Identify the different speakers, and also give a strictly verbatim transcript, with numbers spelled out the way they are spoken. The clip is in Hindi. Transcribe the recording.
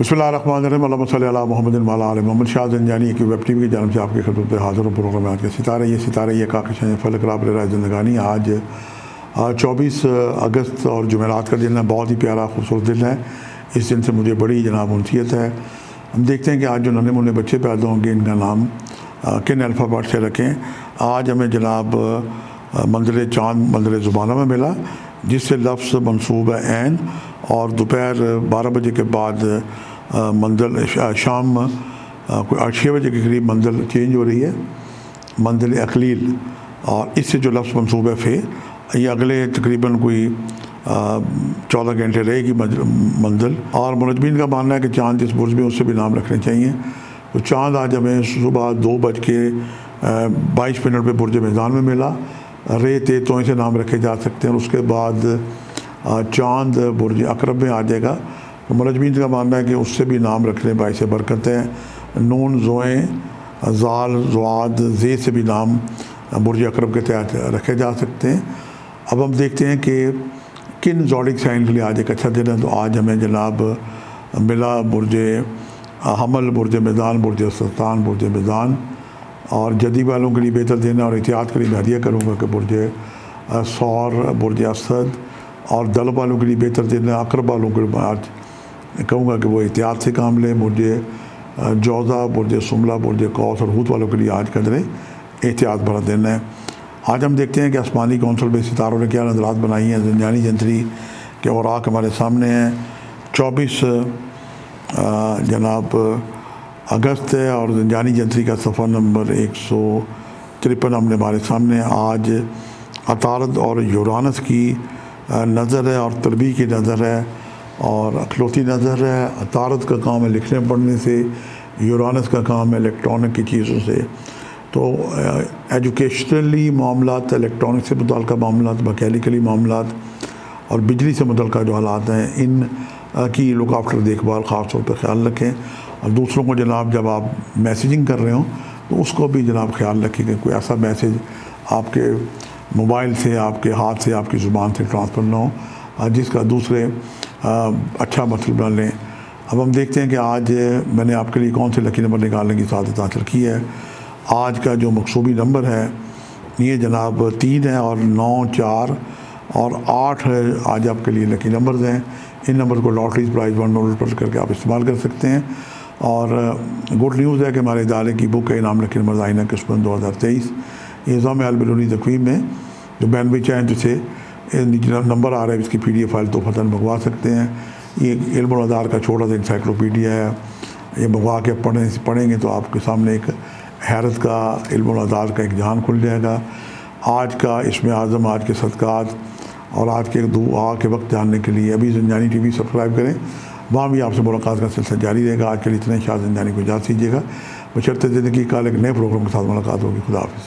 Speaker 1: बिस्मिल्लाहिर्रहमानिर्रहीम अल्लाहुम्मा सल्लि अला मुहम्मदिन व अला आलि मोहम्मद। शाह ज़ंजानी की वेब टीवी की जानब से आपकी खिदमत पे हाज़िर हूँ। प्रोग्राम आज के सितारे ये सितारे ये काकशां फलक राब राह ज़िंदगानी। आज चौबीस अगस्त और जुमेरात का दिन है। बहुत ही प्यारा खूबसूरत दिन है। इस दिन से मुझे बड़ी जनाब उनसीयत है। हम देखते हैं कि आज जो नन्हे मुन्ने बच्चे पैदा होंगे इनका नाम किन अल्फ़ाबेट से रखें। आज हमें जनाब मंज़िल चाँद मंज़िल ज़ुबाना में मिला, जिससे लफ्ज़ मंसूब है ऐन, और दोपहर बारह बजे के बाद मंजिल शाम कोई छः बजे के करीब मंजिल चेंज हो रही है, मंजिल अकलील, और इससे जो लफ्ज़ मंसूब है फे, ये अगले तकरीबन कोई चौदह घंटे रहेगी मंजिल। और मुनजमीन का मानना है कि चाँद जिस बुर्ज में उससे भी नाम रखने चाहिए। तो चाँद आज हमें सुबह दो बज के बाईस मिनट पर बुर्ज मैदान में मिला। रे ते तो से नाम रखे जा सकते हैं। और उसके बाद चाँद बुर्ज अकरब में आ जाएगा। तो मुनजमीन का मानना है कि उससे भी नाम रखने बाइस बरकत है। नून ज़ोए ज़ाल ज़ुआद ज़े से भी नाम बुर्ज अकरब के तहत रखे जा सकते हैं। अब हम देखते हैं कि किन ज़ोडिक साइन के लिए आज एक अच्छा दिन है। तो आज हमें जनाब मिला बुर्ज हमल, बुर्ज मैदान, बुर्ज सुल्तान, बुर्ज मैदान। और जदी वालों के लिए बेहतर दिन है। और एहतियात के लिए मैं हदिया करूँगा कि बुर्ज सौर, बुर्ज असद, और दल वालों के लिए बेहतर दिन है। अकरब वालों को आज कहूँगा कि वो एहतियात से काम लें। बुर्ज जौज़ा, बुर्ज सुमला, बुर्ज कौस और हूत वालों के लिए आज कदरे एहतियात भरा दिन है। आज हम देखते हैं कि आसमानी कौंसल में सितारों ने क्या नज़रात बनाई हैं। ज़ंजानी जंतरी के औराक हमारे सामने हैं। चौबीस जनाब अगस्त है और ज़ंजानी जंतरी का सफ़र नंबर एक सौ तिरपन हमने हमारे सामने। आज अतारद और यूरानस की नज़र है और तरबी की नज़र है और अखलौती नज़र है। अतारद का काम है लिखने पढ़ने से, यूरानस का काम है इलेक्ट्रॉनिक की चीज़ों से। तो एजुकेशनली मामलात, इलेक्ट्रॉनिक से मुतल्लिक़ मामलात, मैकेनिकली मामलात और बिजली से मुतल्लिक़ जो हालात हैं, इन की लुक आफ्टर देखभाल ख़ास तौर पर ख्याल रखें। और दूसरों को जनाब जब आप मैसेजिंग कर रहे हो तो उसको भी जनाब ख्याल रखें कि कोई ऐसा मैसेज आपके मोबाइल से, आपके हाथ से, आपकी ज़ुबान से ट्रांसफ़र ना हो जिसका दूसरे अच्छा मतलब न लें। अब हम देखते हैं कि आज मैंने आपके लिए कौन से लकी नंबर निकालने की सादत हासिल की है। आज का जो मकसूबी नंबर है ये जनाब तीन है और नौ, चार और आठ है। आज आपके लिए लकी नंबर्स हैं। इन नंबर को लॉटरीज प्राइज वन नोट पर करके आप इस्तेमाल कर सकते हैं। और गुड न्यूज़ है कि हमारे इदारे की बुक है इनाम लकी नंबर आइना किस्मत दो हज़ार तेईस। निज़ाम अलबरूनी तक़वीम में जो बैन भी चाहें जिसे नंबर आ रहा है इसकी पी डी एफ फाइल तो फतन मंगवा सकते हैं। ये इल्म आधार का छोटा सा इंसाइक्लोपीडिया है। ये मंगवा के पढ़ें पढ़ेंगे तो आपके सामने एक हैरत का, इल्म आधार का एक जहान खुल जाएगा। आज का इसमें आज़म, आज के सदक़ात और आज के दुआ के वक्त जानने के लिए अभी ज़ंजानी टी वी सब्सक्राइब करें। वहाँ भी आपसे मुलाकात का सिलसिला जारी रहेगा। आज के लिए इतने शाह ज़ंजानी को इजाज़त दीजिएगा। बशर्ते ज़िंदगी का एक नए प्रोग्राम के साथ मुलाकात होगी। खुदा हाफ़िज़।